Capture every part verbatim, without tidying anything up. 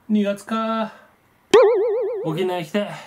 にがつか。沖縄行きたい。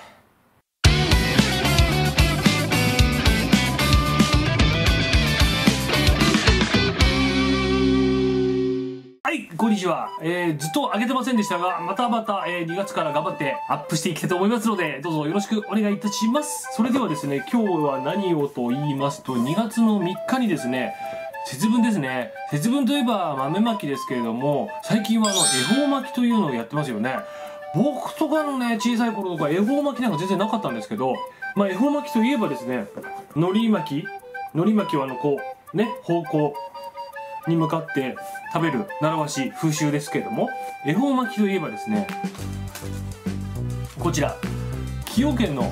はい、こんにちは。えー、ずっと上げてませんでしたが、またまた、えー、にがつから頑張ってアップしていきたいと思いますので、どうぞよろしくお願いいたします。それではですね、今日は何をと言いますと、にがつのみっかにですね、節分ですね。節分といえば豆まきですけれども、最近はあの恵方巻きというのをやってますよね。僕とかのね、小さい頃とか恵方巻きなんか全然なかったんですけど、まあ恵方巻きといえばですね、海苔巻き海苔巻きはあのこうね、方向に向かって食べる習わしい風習ですけれども、恵方巻きといえばですね、こちら崎陽軒の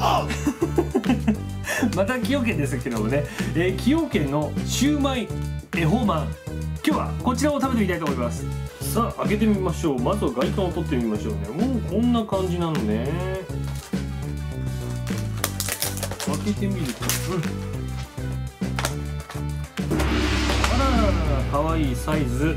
また崎陽軒ですけどもね、えー、崎陽軒のシウマイ恵方まん、今日はこちらを食べてみたいと思います。さあ開けてみましょう。まずは外観を取ってみましょうね。もうこんな感じなのね。開けてみると、うんかわいいサイズ。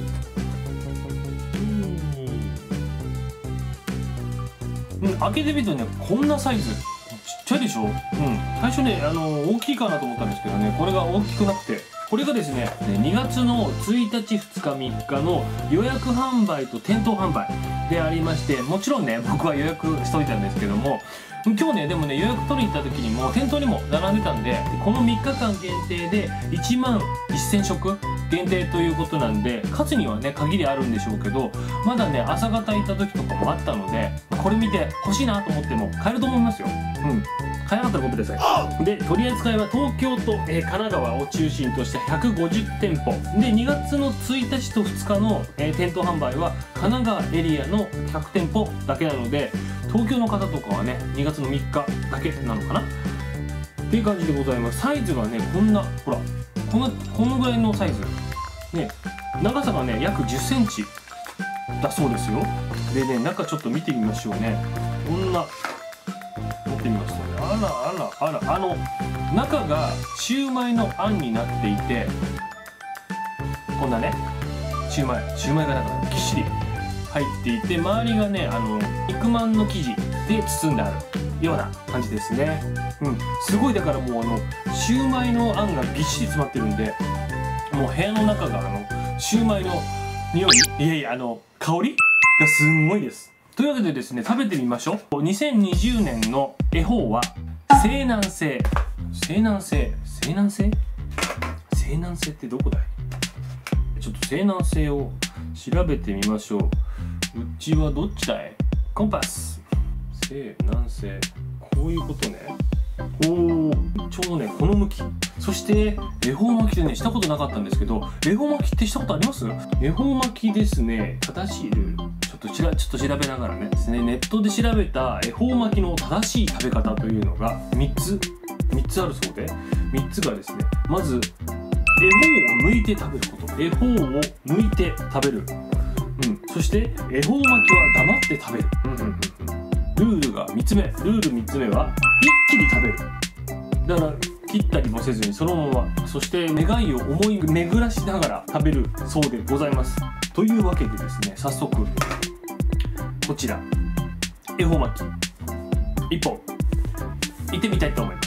うん、開けてみるとね、こんなサイズちっちゃいでしょ。うん、最初ね、あの大きいかなと思ったんですけどね、これが大きくなくて、これがですねにがつのついたちふつかみっかの予約販売と店頭販売でありまして、もちろんね僕は予約しといたんですけども、今日ねでもね予約取りに行った時にも店頭にも並んでたんで、このみっかかん限定でいちまんせんしょく限定ということなんで、数にはね限りあるんでしょうけど、まだね朝方行った時とかもあったので、これ見て欲しいなと思っても買えると思いますよ。うん買えなかったらごめんなさい。で取り扱いは東京と、えー、神奈川を中心としてひゃくごじゅってんぽで、にがつのついたちとふつかの、えー、店頭販売は神奈川エリアのひゃくてんぽだけなので、東京の方とかはねにがつのみっかだけなのかなっていう感じでございます。サイズがねこんな、ほらこのこのぐらいのサイズね、長さがね約じゅっセンチだそうですよ。でね、中ちょっと見てみましょうね。こんな持ってみますとね、あらあらあら、あの中がシウマイのあんになっていて、こんなねシウマイシウマイがなんかぎっしり入っていて、周りがねあの肉まんの生地で包んであるような感じですね。うん、すごい、だからもうあのシウマイのあんがぎっしり詰まってるんで、もう部屋の中があのシウマイの匂い、いやいやあの香りがすんごいです。というわけでですね、食べてみましょう。にせんにじゅうねんの恵方は西南西西南西西南西西南西ってどこだい。ちょっと西南西を調べてみましょう。うちはどっちだい。コンパス西南西、こういうことね。おお、ちょうどねこの向き。そして恵方巻きでねしたことなかったんですけど、恵方巻きってしたことあります？恵方巻きですね、正しいルールちょっとしらちょっと調べながらねですね、ネットで調べた恵方巻きの正しい食べ方というのがみっつみっつあるそうで、みっつがですね、まず恵方を剥いて食べること、恵方を剥いて食べる、うん、そして恵方巻きは黙って食べる、うんうんうん、ルールがみっつめ、ルールみっつめは一気に食べる。だから切ったりもせずにそのまま、そして願いを思い巡らしながら食べるそうでございます。というわけでですね、早速こちら恵方巻きいっぽんいってみたいと思います。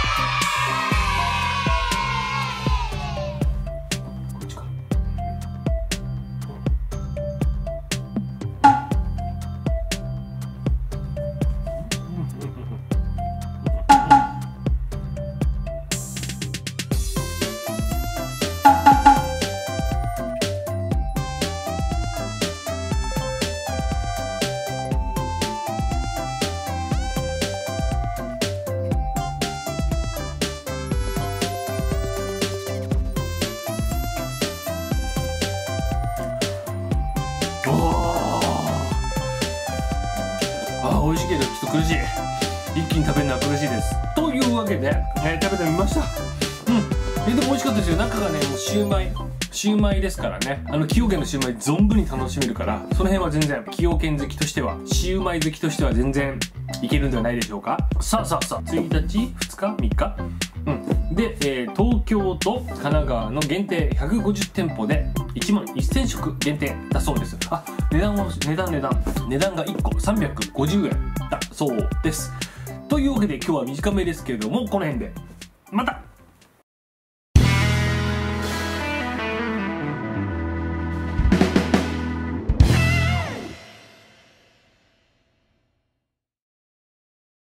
あー美味しいけどちょっと苦しい。一気に食べるのは苦しいです。というわけで、えー、食べてみました。うんえー、でも美味しかったですよ。中がねもうシウマイシウマイですからね、あの崎陽軒のシウマイ存分に楽しめるから、その辺は全然崎陽軒好きとしては、シウマイ好きとしては全然いけるんではないでしょうか。さあさあさあ、ついたちふつかみっか、うんで、えー、東京と神奈川の限定ひゃくごじゅってんぽでいちまんせんしょく限定だそうです。あ値段は値段値段値段がいっこさんびゃくごじゅうえんだそうです。というわけで今日は短めですけれどもこの辺でまた